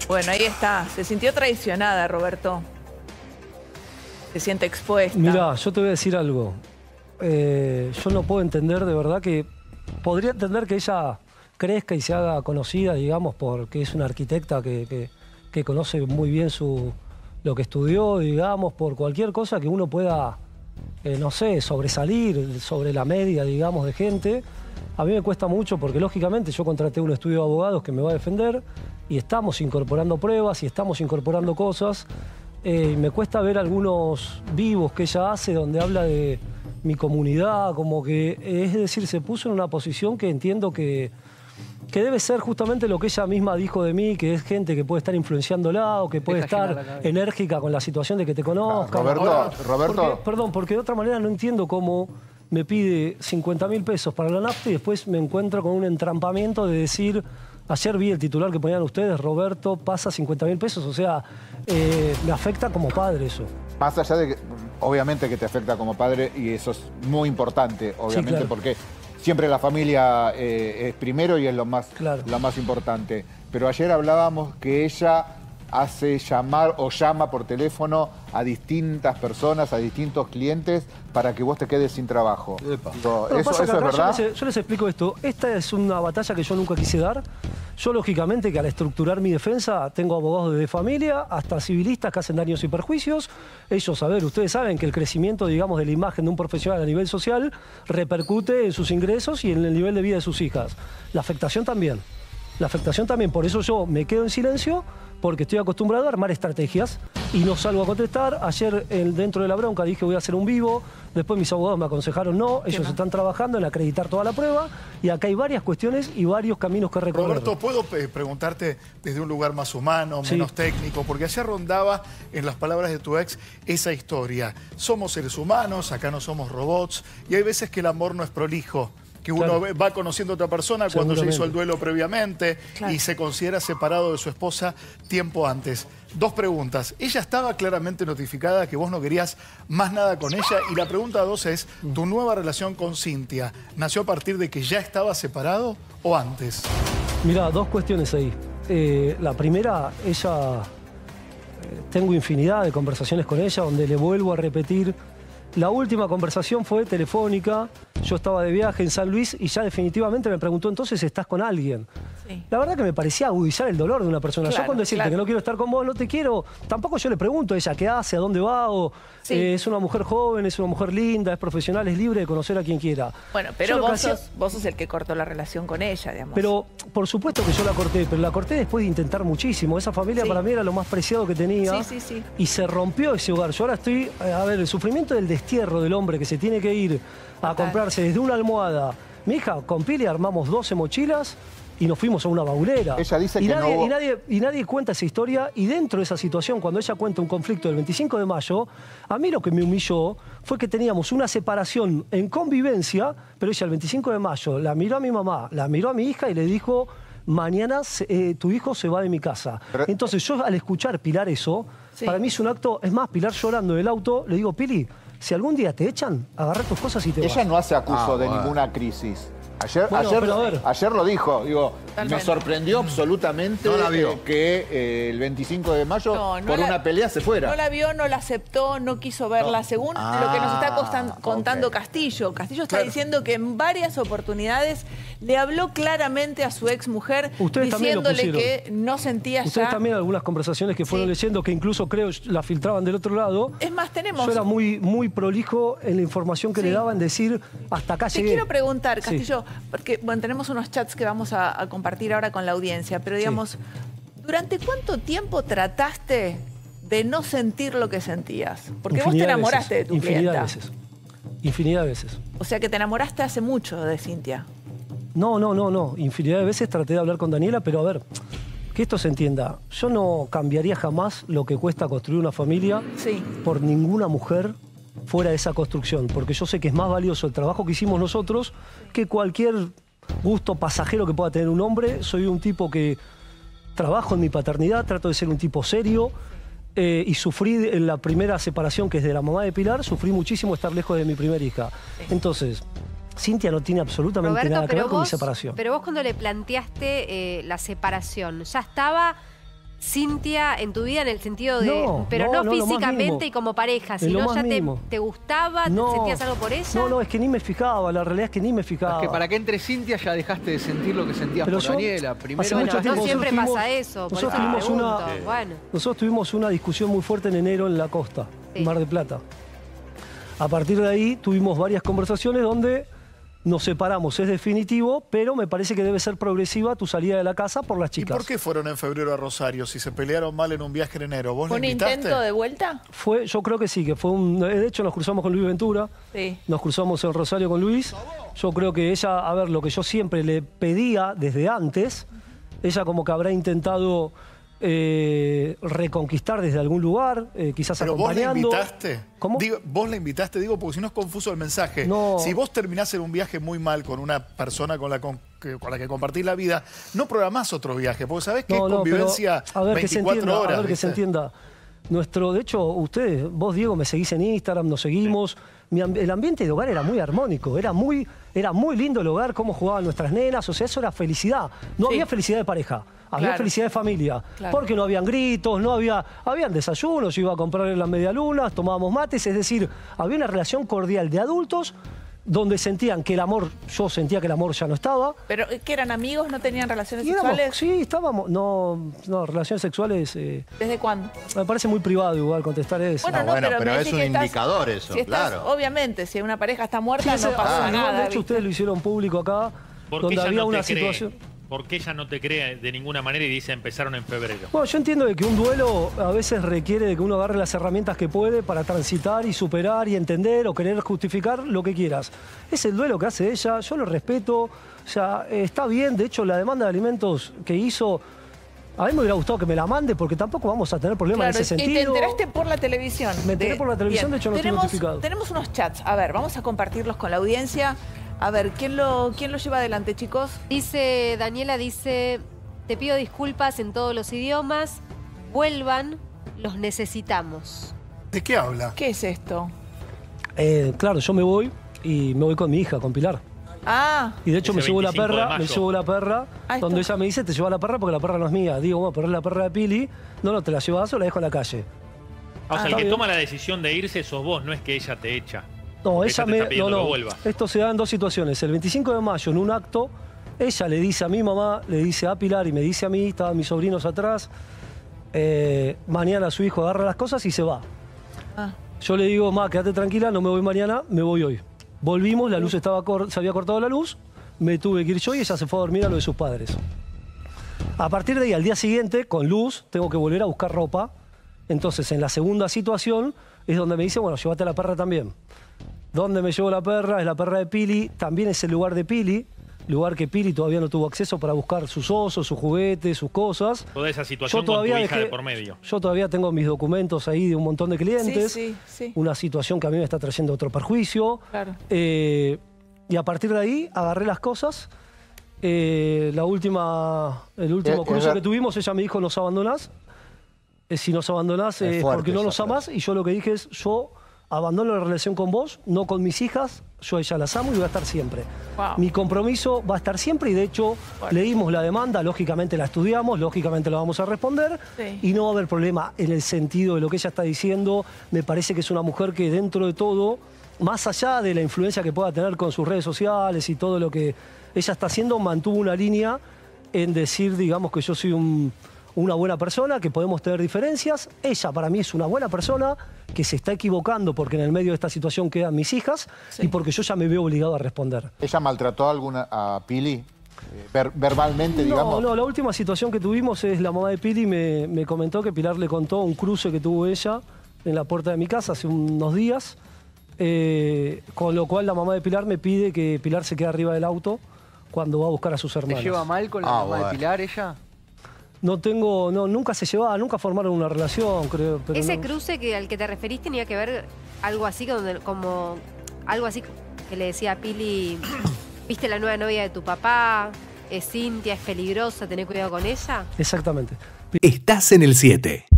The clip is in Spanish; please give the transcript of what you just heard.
Bueno, ahí está. Se sintió traicionada, Roberto. Se siente expuesta. Mirá, yo te voy a decir algo. Yo no puedo entender, de verdad, que... Podría entender que ella crezca y se haga conocida, digamos, porque es una arquitecta que conoce muy bien lo que estudió, digamos, por cualquier cosa que uno pueda, no sé, sobresalir sobre la media, digamos, de gente. A mí me cuesta mucho porque, lógicamente, yo contraté un estudio de abogados que me va a defender y estamos incorporando pruebas y estamos incorporando cosas. Y me cuesta ver algunos vivos que ella hace donde habla de mi comunidad, como que, es decir, se puso en una posición que entiendo que debe ser justamente lo que ella misma dijo de mí, que es gente que puede estar influenciándola o que puede estar enérgica con la situación de que te conozcan. Roberto. Porque de otra manera no entiendo cómo me pide 50.000 pesos para la nafta y después me encuentro con un entrampamiento de decir, ayer vi el titular que ponían ustedes, Roberto pasa 50.000 pesos, o sea, me afecta como padre eso. Más allá de que, obviamente que te afecta como padre, y eso es muy importante, obviamente, sí, claro, porque siempre la familia es primero y es lo más importante. Pero ayer hablábamos que ella hace llamar o llama por teléfono a distintas personas, a distintos clientes, para que vos te quedes sin trabajo. ¿Eso es verdad? Yo les explico esto. Esta es una batalla que yo nunca quise dar. Yo, lógicamente, que al estructurar mi defensa, tengo abogados de familia, hasta civilistas que hacen daños y perjuicios. Ellos, a ver, ustedes saben que el crecimiento, digamos, de la imagen de un profesional a nivel social repercute en sus ingresos y en el nivel de vida de sus hijas. La afectación también. La afectación también. Por eso yo me quedo en silencio, porque estoy acostumbrado a armar estrategias y no salgo a contestar. Ayer, dentro de la bronca, dije voy a hacer un vivo. Después mis abogados me aconsejaron no. Ellos están trabajando en acreditar toda la prueba. Y acá hay varias cuestiones y varios caminos que recorrer. Roberto, ¿puedo preguntarte desde un lugar más humano, menos técnico? Porque ayer rondaba en las palabras de tu ex esa historia. Somos seres humanos, acá no somos robots. Y hay veces que el amor no es prolijo. Que uno va conociendo a otra persona cuando ya hizo el duelo previamente y se considera separado de su esposa tiempo antes. Dos preguntas. ¿Ella estaba claramente notificada que vos no querías más nada con ella? Y la pregunta dos es, ¿tu nueva relación con Cintia nació a partir de que ya estaba separado o antes? Mirá, dos cuestiones ahí. La primera, ella... tengo infinidad de conversaciones con ella donde le vuelvo a repetir. La última conversación fue telefónica. Yo estaba de viaje en San Luis y ya definitivamente me preguntó, entonces, ¿estás con alguien? Sí. La verdad que me parecía agudizar el dolor de una persona. Yo cuando decirte que no quiero estar con vos, no te quiero, tampoco yo le pregunto a ella qué hace, a dónde va, o es una mujer joven, es una mujer linda, es profesional, es libre de conocer a quien quiera. Bueno, pero vos sos el que cortó la relación con ella, digamos. Pero por supuesto que yo la corté, pero la corté después de intentar muchísimo. Esa familia para mí era lo más preciado que tenía. Y se rompió ese hogar. Yo ahora estoy, a ver, el sufrimiento del destierro del hombre que se tiene que ir a comprarse desde una almohada. Mi hija, con Pili armamos 12 mochilas y nos fuimos a una baulera. Ella dice que no hubo... y nadie cuenta esa historia. Y dentro de esa situación, cuando ella cuenta un conflicto del 25 de mayo, a mí lo que me humilló fue que teníamos una separación en convivencia, pero ella el 25 de mayo la miró a mi mamá, la miró a mi hija y le dijo, mañana tu hijo se va de mi casa. Entonces yo, al escuchar Pilar eso, para mí es un acto... Es más, Pilar llorando en el auto, le digo, Pili, si algún día te echan, agarra tus cosas y te vas. Ella no hace acuso de ninguna crisis. Ayer lo dijo, digo, me sorprendió absolutamente que el 25 de mayo por una pelea se fuera. No la vio, no la aceptó, no quiso verla, según lo que nos está contando Castillo. Castillo está diciendo que en varias oportunidades le habló claramente a su ex mujer diciéndole que no sentía ya... Ustedes también algunas conversaciones que fueron leyendo, que incluso creo la filtraban del otro lado. Es más, tenemos... Yo era muy prolijo en la información que le daban, decir, hasta acá llegué. Te quiero preguntar, Castillo, porque bueno, tenemos unos chats que vamos a compartir ahora con la audiencia, pero digamos, ¿durante cuánto tiempo trataste de no sentir lo que sentías? Porque vos te enamoraste de tu clienta. Infinidad de veces. O sea que te enamoraste hace mucho de Cintia. No. Infinidad de veces traté de hablar con Daniela, pero a ver, que esto se entienda. Yo no cambiaría jamás lo que cuesta construir una familia por ninguna mujer fuera de esa construcción, porque yo sé que es más valioso el trabajo que hicimos nosotros que cualquier gusto pasajero que pueda tener un hombre. Soy un tipo que trabajo en mi paternidad, trato de ser un tipo serio, y sufrí en la primera separación, que es de la mamá de Pilar, sufrí muchísimo estar lejos de mi primera hija. Entonces, Cintia no tiene absolutamente nada que ver con mi separación. Pero vos, cuando le planteaste la separación, ¿ya estaba Cintia en tu vida en el sentido de... pero no físicamente y como pareja, sino ya te gustaba, te sentías algo por ella. No, es que ni me fijaba, la realidad es que ni me fijaba. Es que para que entre Cintia ya dejaste de sentir lo que sentías por Daniela. Primero, no siempre pasa eso, por nosotros tuvimos una discusión muy fuerte en enero en la costa, en Mar del Plata. A partir de ahí tuvimos varias conversaciones donde nos separamos, es definitivo, pero me parece que debe ser progresiva tu salida de la casa por las chicas. ¿Y por qué fueron en febrero a Rosario si se pelearon mal en un viaje en enero? ¿Vos ¿Fue un intento de vuelta? Yo creo que sí, que fue de hecho nos cruzamos con Luis Ventura, nos cruzamos en Rosario con Luis. Yo creo que ella, a ver, lo que yo siempre le pedía desde antes, ella como que habrá intentado reconquistar desde algún lugar, quizás acompañando. ¿Pero vos la invitaste? ¿Cómo? Vos la invitaste, porque si no es confuso el mensaje. No. Si vos terminás en un viaje muy mal con una persona con la que compartís la vida, no programás otro viaje, porque sabés que es convivencia 24 horas. A ver, que se entienda. De hecho, vos Diego, me seguís en Instagram, nos seguimos. El ambiente de hogar era muy armónico, era muy lindo el hogar, cómo jugaban nuestras nenas, o sea, eso era felicidad. No había felicidad de pareja, había felicidad de familia, porque no habían gritos, habían desayunos, yo iba a comprarle las medialunas, tomábamos mates, es decir, había una relación cordial de adultos donde sentían que el amor, yo sentía que el amor ya no estaba. ¿Pero que eran amigos? ¿No tenían relaciones sexuales? Sí, estábamos, relaciones sexuales... ¿Desde cuándo? Me parece muy privado igual contestar eso. Bueno, pero es un indicador eso, claro. Obviamente, si una pareja está muerta no pasa nada. De hecho, ustedes lo hicieron público acá, donde había una situación... ¿Por qué ella no te cree de ninguna manera y dice empezaron en febrero? Bueno, yo entiendo de que un duelo a veces requiere de que uno agarre las herramientas que puede para transitar y superar y entender o querer justificar lo que quieras. Es el duelo que hace ella, yo lo respeto, o sea, está bien. De hecho, la demanda de alimentos que hizo, a mí me hubiera gustado que me la mande porque tampoco vamos a tener problemas en ese sentido. Y te enteraste por la televisión. Me enteré por la televisión, de hecho no estoy notificado. Tenemos unos chats, a ver, vamos a compartirlos con la audiencia. A ver, ¿quién lo lleva adelante, chicos? Daniela dice, te pido disculpas en todos los idiomas, vuelvan, los necesitamos. ¿De qué habla? ¿Qué es esto? Claro, yo me voy y me voy con mi hija, con Pilar. Y de hecho me llevo la perra, donde ella me dice, te llevo la perra porque la perra no es mía. Digo, bueno, pero es la perra de Pili. No, te la llevas o la dejo en la calle. O sea, el que toma la decisión de irse sos vos, no es que ella te echa. No, esto se da en dos situaciones. El 25 de mayo, en un acto, ella le dice a mi mamá, le dice a Pilar y me dice a mí, estaban mis sobrinos atrás, mañana su hijo agarra las cosas y se va. Yo le digo, ma, quédate tranquila, no me voy mañana, me voy hoy. Volvimos, la luz se había cortado la luz, me tuve que ir yo y ella se fue a dormir a lo de sus padres. A partir de ahí, al día siguiente, con luz, tengo que volver a buscar ropa. Entonces, en la segunda situación, es donde me dice, bueno, llévate a la perra también. ¿Dónde me llevo la perra? Es la perra de Pili, también es el lugar de Pili, lugar que Pili todavía no tuvo acceso para buscar sus osos, sus juguetes, sus cosas. Toda esa situación con tu hija de por medio. Yo todavía tengo mis documentos ahí de un montón de clientes. Sí. Una situación que a mí me está trayendo otro perjuicio. Claro. Y a partir de ahí agarré las cosas. El último cruce que tuvimos, ella me dijo, nos abandonás. Si nos abandonás es porque no nos amás. Y yo lo que dije es, yo abandono la relación con vos, no con mis hijas. Yo a ella las amo y voy a estar siempre. Mi compromiso va a estar siempre y de hecho leímos la demanda, lógicamente la estudiamos, lógicamente la vamos a responder y no va a haber problema en el sentido de lo que ella está diciendo. Me parece que es una mujer que dentro de todo, más allá de la influencia que pueda tener con sus redes sociales y todo lo que ella está haciendo, mantuvo una línea en decir, digamos, que yo soy una buena persona, que podemos tener diferencias. Ella para mí es una buena persona, que se está equivocando porque en el medio de esta situación quedan mis hijas y porque yo ya me veo obligado a responder. ¿Ella maltrató a Pili? Verbalmente, digamos. No, la última situación que tuvimos es la mamá de Pili me comentó que Pilar le contó un cruce que tuvo ella en la puerta de mi casa hace unos días, con lo cual la mamá de Pilar me pide que Pilar se quede arriba del auto cuando va a buscar a sus hermanos. ¿Te lleva mal con la mamá de Pilar ella? Nunca se llevaba, nunca formaron una relación, creo. Pero ese cruce al que te referís tenía que ver algo así algo así que le decía a Pili, ¿viste la nueva novia de tu papá? Es Cintia, es peligrosa, tenés cuidado con ella. Exactamente. Estás en el 7.